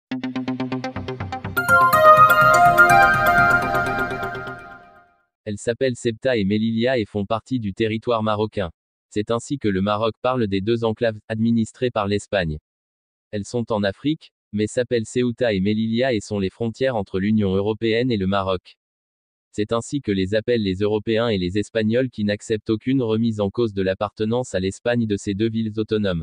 Elles s'appellent Ceuta et Melilla et font partie du territoire marocain. C'est ainsi que le Maroc parle des deux enclaves administrées par l'Espagne. Elles sont en Afrique, mais s'appellent Ceuta et Melilla et sont les frontières entre l'Union européenne et le Maroc. C'est ainsi que les appellent les Européens et les Espagnols qui n'acceptent aucune remise en cause de l'appartenance à l'Espagne de ces deux villes autonomes.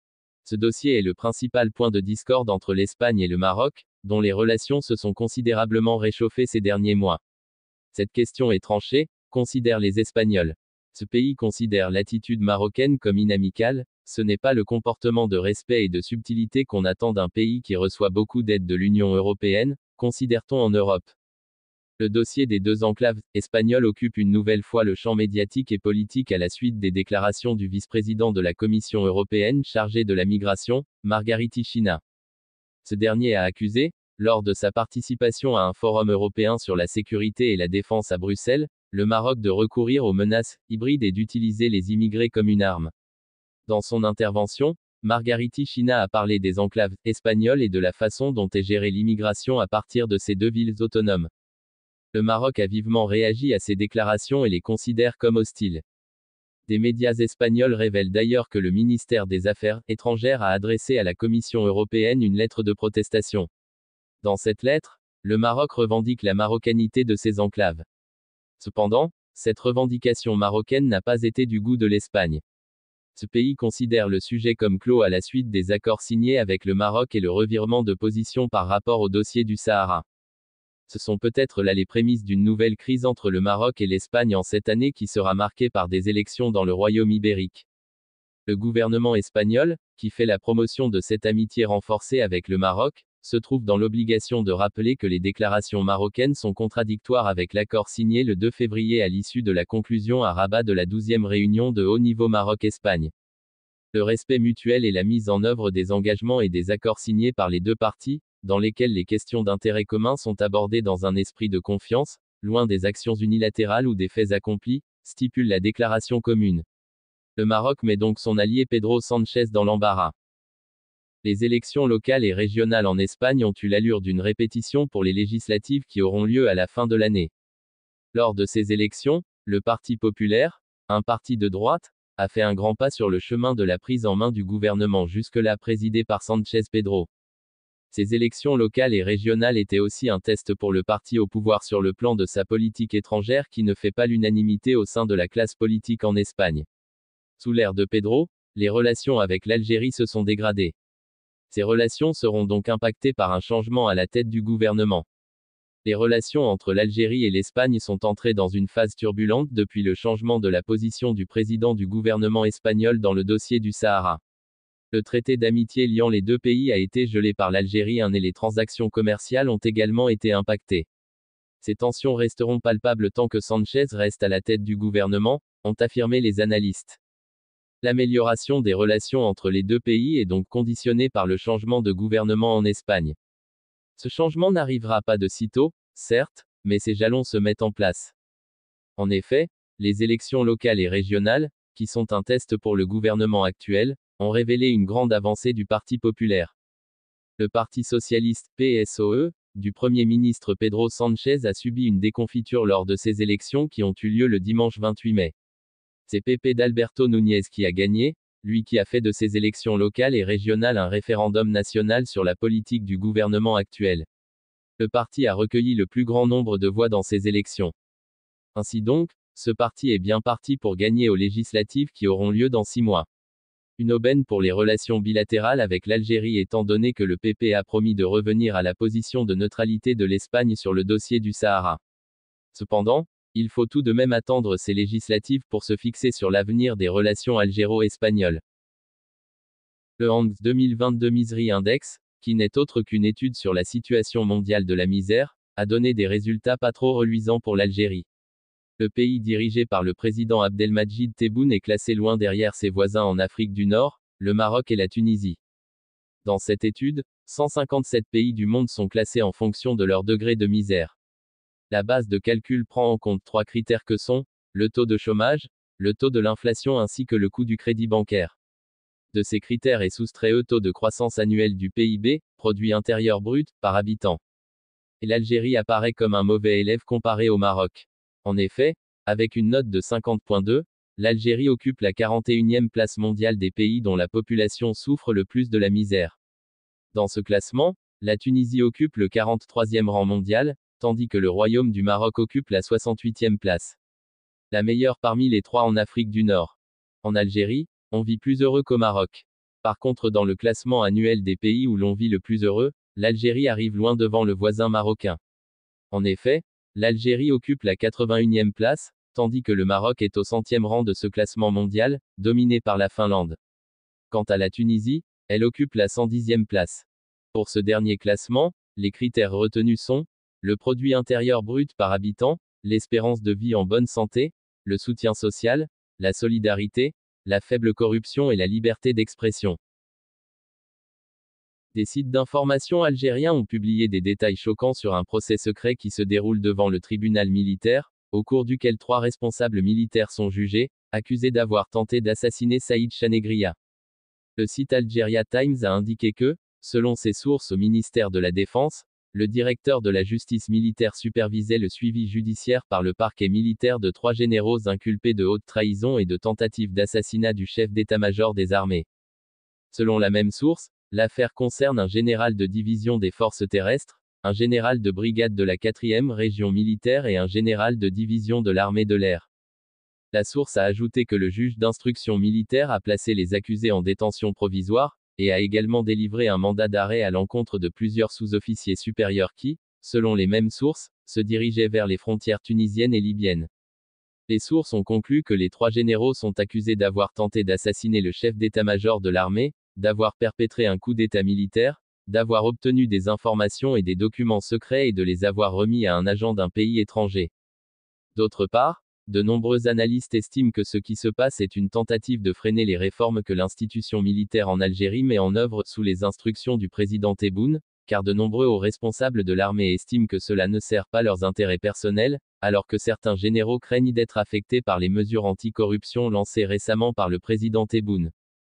Ce dossier est le principal point de discorde entre l'Espagne et le Maroc, dont les relations se sont considérablement réchauffées ces derniers mois. Cette question est tranchée, considèrent les Espagnols. Ce pays considère l'attitude marocaine comme inamicale, ce n'est pas le comportement de respect et de subtilité qu'on attend d'un pays qui reçoit beaucoup d'aide de l'Union européenne, considère-t-on en Europe. Le dossier des deux enclaves espagnoles occupe une nouvelle fois le champ médiatique et politique à la suite des déclarations du vice-président de la Commission européenne chargé de la migration, Margaritis Schinas. Ce dernier a accusé, lors de sa participation à un forum européen sur la sécurité et la défense à Bruxelles, le Maroc de recourir aux menaces hybrides et d'utiliser les immigrés comme une arme. Dans son intervention, Margaritis Schinas a parlé des enclaves espagnoles et de la façon dont est gérée l'immigration à partir de ces deux villes autonomes. Le Maroc a vivement réagi à ces déclarations et les considère comme hostiles. Des médias espagnols révèlent d'ailleurs que le ministère des Affaires étrangères a adressé à la Commission européenne une lettre de protestation. Dans cette lettre, le Maroc revendique la marocanité de ces enclaves. Cependant, cette revendication marocaine n'a pas été du goût de l'Espagne. Ce pays considère le sujet comme clos à la suite des accords signés avec le Maroc et le revirement de position par rapport au dossier du Sahara. Ce sont peut-être là les prémices d'une nouvelle crise entre le Maroc et l'Espagne en cette année qui sera marquée par des élections dans le royaume ibérique. Le gouvernement espagnol, qui fait la promotion de cette amitié renforcée avec le Maroc, se trouve dans l'obligation de rappeler que les déclarations marocaines sont contradictoires avec l'accord signé le 2 février à l'issue de la conclusion à Rabat de la 12e réunion de haut niveau Maroc-Espagne. Le respect mutuel et la mise en œuvre des engagements et des accords signés par les deux parties, dans lesquels les questions d'intérêt commun sont abordées dans un esprit de confiance, loin des actions unilatérales ou des faits accomplis, stipule la déclaration commune. Le Maroc met donc son allié Pedro Sánchez dans l'embarras. Les élections locales et régionales en Espagne ont eu l'allure d'une répétition pour les législatives qui auront lieu à la fin de l'année. Lors de ces élections, le Parti populaire, un parti de droite, a fait un grand pas sur le chemin de la prise en main du gouvernement jusque-là présidé par Sánchez Pedro. Ces élections locales et régionales étaient aussi un test pour le parti au pouvoir sur le plan de sa politique étrangère qui ne fait pas l'unanimité au sein de la classe politique en Espagne. Sous l'ère de Pedro, les relations avec l'Algérie se sont dégradées. Ces relations seront donc impactées par un changement à la tête du gouvernement. Les relations entre l'Algérie et l'Espagne sont entrées dans une phase turbulente depuis le changement de la position du président du gouvernement espagnol dans le dossier du Sahara. Le traité d'amitié liant les deux pays a été gelé par l'Algérie et les transactions commerciales ont également été impactées. Ces tensions resteront palpables tant que Sánchez reste à la tête du gouvernement, ont affirmé les analystes. L'amélioration des relations entre les deux pays est donc conditionnée par le changement de gouvernement en Espagne. Ce changement n'arrivera pas de sitôt, certes, mais ces jalons se mettent en place. En effet, les élections locales et régionales, qui sont un test pour le gouvernement actuel, ont révélé une grande avancée du Parti populaire. Le Parti socialiste, PSOE, du Premier ministre Pedro Sánchez a subi une déconfiture lors de ces élections qui ont eu lieu le dimanche 28 mai. C'est Pepe d'Alberto Núñez qui a gagné, lui qui a fait de ces élections locales et régionales un référendum national sur la politique du gouvernement actuel. Le parti a recueilli le plus grand nombre de voix dans ces élections. Ainsi donc, ce parti est bien parti pour gagner aux législatives qui auront lieu dans 6 mois. Une aubaine pour les relations bilatérales avec l'Algérie étant donné que le PP a promis de revenir à la position de neutralité de l'Espagne sur le dossier du Sahara. Cependant, il faut tout de même attendre ces législatives pour se fixer sur l'avenir des relations algéro-espagnoles. Le Hangs 2022 Misery Index, qui n'est autre qu'une étude sur la situation mondiale de la misère, a donné des résultats pas trop reluisants pour l'Algérie. Le pays dirigé par le président Abdelmadjid Tebboune est classé loin derrière ses voisins en Afrique du Nord, le Maroc et la Tunisie. Dans cette étude, 157 pays du monde sont classés en fonction de leur degré de misère. La base de calcul prend en compte 3 critères que sont le taux de chômage, le taux de l'inflation ainsi que le coût du crédit bancaire. De ces critères est soustrait le taux de croissance annuel du PIB, produit intérieur brut, par habitant. Et l'Algérie apparaît comme un mauvais élève comparé au Maroc. En effet, avec une note de 50.2, l'Algérie occupe la 41e place mondiale des pays dont la population souffre le plus de la misère. Dans ce classement, la Tunisie occupe le 43e rang mondial, tandis que le Royaume du Maroc occupe la 68e place. La meilleure parmi les trois en Afrique du Nord. En Algérie, on vit plus heureux qu'au Maroc. Par contre, dans le classement annuel des pays où l'on vit le plus heureux, l'Algérie arrive loin devant le voisin marocain. En effet, l'Algérie occupe la 81e place, tandis que le Maroc est au 100e rang de ce classement mondial, dominé par la Finlande. Quant à la Tunisie, elle occupe la 110e place. Pour ce dernier classement, les critères retenus sont le produit intérieur brut par habitant, l'espérance de vie en bonne santé, le soutien social, la solidarité, la faible corruption et la liberté d'expression. Des sites d'information algériens ont publié des détails choquants sur un procès secret qui se déroule devant le tribunal militaire, au cours duquel 3 responsables militaires sont jugés, accusés d'avoir tenté d'assassiner Saïd Chanegria. Le site Algeria Times a indiqué que, selon ses sources au ministère de la Défense, le directeur de la justice militaire supervisait le suivi judiciaire par le parquet militaire de 3 généraux inculpés de haute trahison et de tentative d'assassinat du chef d'état-major des armées. Selon la même source, l'affaire concerne un général de division des forces terrestres, un général de brigade de la 4e région militaire et un général de division de l'armée de l'air. La source a ajouté que le juge d'instruction militaire a placé les accusés en détention provisoire, et a également délivré un mandat d'arrêt à l'encontre de plusieurs sous-officiers supérieurs qui, selon les mêmes sources, se dirigeaient vers les frontières tunisiennes et libyennes. Les sources ont conclu que les 3 généraux sont accusés d'avoir tenté d'assassiner le chef d'état-major de l'armée, d'avoir perpétré un coup d'état militaire, d'avoir obtenu des informations et des documents secrets et de les avoir remis à un agent d'un pays étranger. D'autre part, de nombreux analystes estiment que ce qui se passe est une tentative de freiner les réformes que l'institution militaire en Algérie met en œuvre sous les instructions du président Tebboune, car de nombreux hauts responsables de l'armée estiment que cela ne sert pas leurs intérêts personnels, alors que certains généraux craignent d'être affectés par les mesures anti-corruption lancées récemment par le président Tebboune.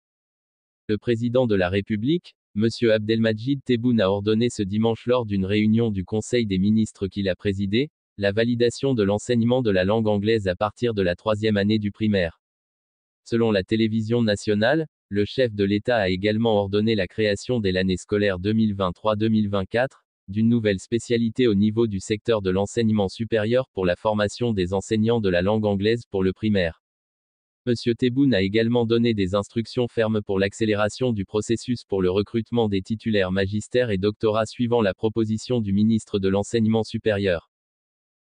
Le président de la République, M. Abdelmadjid Tebboune a ordonné ce dimanche lors d'une réunion du Conseil des ministres qu'il a présidé, la validation de l'enseignement de la langue anglaise à partir de la 3e année du primaire. Selon la télévision nationale, le chef de l'État a également ordonné la création dès l'année scolaire 2023-2024, d'une nouvelle spécialité au niveau du secteur de l'enseignement supérieur pour la formation des enseignants de la langue anglaise pour le primaire. M. Tebboune a également donné des instructions fermes pour l'accélération du processus pour le recrutement des titulaires magistères et doctorats suivant la proposition du ministre de l'Enseignement supérieur.